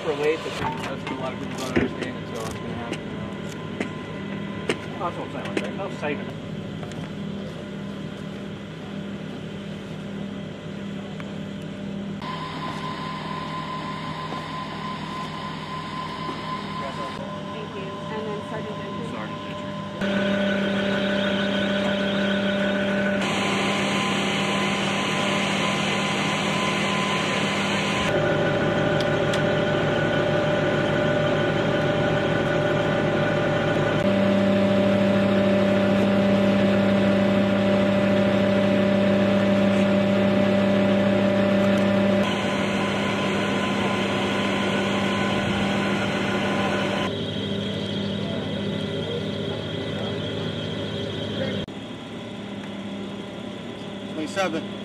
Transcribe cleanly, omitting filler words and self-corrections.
upper weight, that's what a lot of people don't understand until it's going to happen. Oh, that's what I'm saying, like, there's no saving it. Thank you. And then Sergeant Gentry. Sergeant Gentry. Seven.